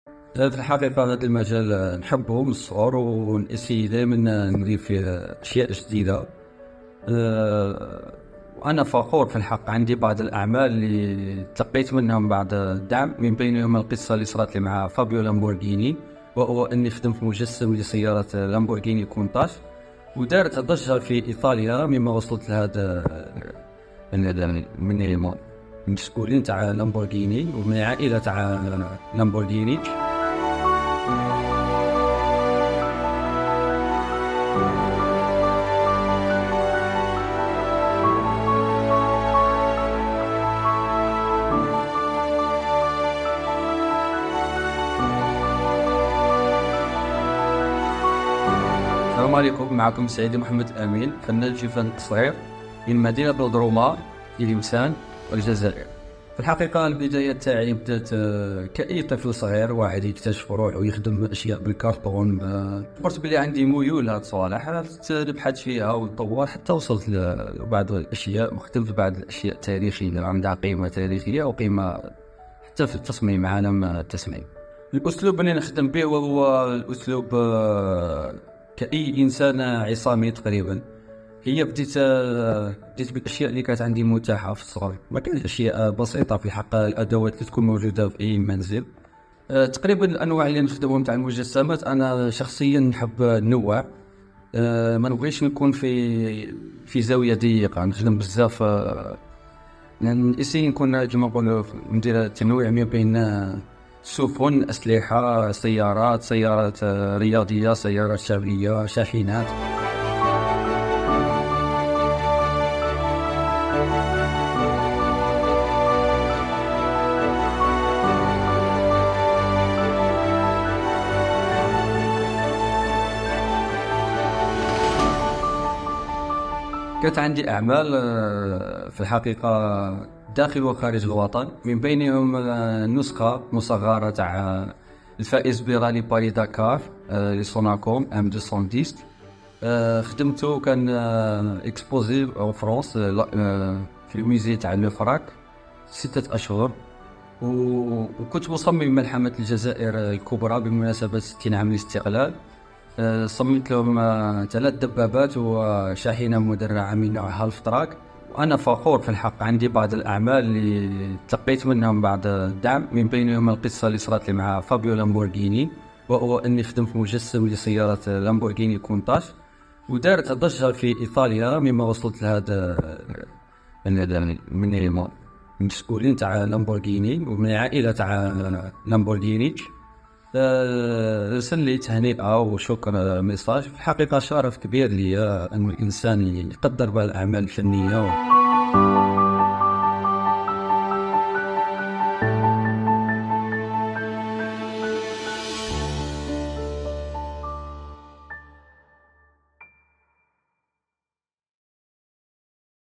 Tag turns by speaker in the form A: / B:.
A: في الحقيقة هذا المجال نحبه من الصغر ونأسي دائما ندير فيه أشياء جديدة. وأنا فخور في الحق، عندي بعض الأعمال اللي تلقيت منهم بعض الدعم، من بينهم القصة اللي صارت لي مع فابيو لامبورغيني، وهو أني خدمت مجسم لسيارة لامبورغيني كونتاش، ودارت ضجة في إيطاليا مما وصلت لهذا من المسؤولين تاع لامبورغيني ومن عائلة تاع لامبورغيني. السلام عليكم، معكم سعيد محمد أمين، فنان في فن التصوير من مدينة بودروما في لمسان والجزائر. في الحقيقة البداية تاعي بدات كأي طفل صغير واحد يكتشف روحه ويخدم أشياء بالكرتون. قلت بلي عندي ميول لهاد الصوالح، بدأت نبحث فيها ونطور حتى وصلت لبعض الأشياء، وخدمت بعض الأشياء التاريخية عندها قيمة تاريخية وقيمة حتى في التصميم، عالم التصميم. الأسلوب اللي نخدم به وهو الأسلوب كأي إنسان عصامي تقريبا. هي بديت بالأشياء اللي كانت عندي متاحة في الصغر، ما كانت أشياء بسيطة في الحق، الأدوات اللي تكون موجودة في أي منزل. تقريبا الأنواع اللي نخدمهم تاع المجسمات، أنا شخصيا نحب نوع. ما نبغيش نكون في زاوية ضيقة، نخدم بزاف. نسي نكون كيما نقولوا ندير تنويع ما بين سفن، أسلحة، سيارات رياضية، سيارات شعبية، شاحنات. كانت عندي أعمال في الحقيقة داخل وخارج الوطن، من بينهم نسخة مصغرة تاع الفائز برالي باري داكار لسوناكوم ام 210. خدمته، كان اكسبوزي او فرنسا في الميزي تاع لوفراك 6 أشهر. وكنت مصمم ملحمة الجزائر الكبرى بمناسبة 60 عام الاستقلال. صممت لهم 3 دبابات وشاحنة مدرعة من نوع هالف تراك. وأنا فخور في الحق، عندي بعض الأعمال اللي تلقيت منهم بعض الدعم، من بينهم القصة اللي صارت لي مع فابيو لامبورغيني، وهو أني خدمت مجسم لسيارة لامبورغيني كونتاش، ودارت ضجة في إيطاليا مما وصلت لهذا من المسؤولين تاع لامبورغيني ومن عائلة تاع لامبورغيني. رسل لي تهنئة وشكر ميساج. في الحقيقة شرف كبير لي أن الإنسان يقدر بالأعمال الفنية.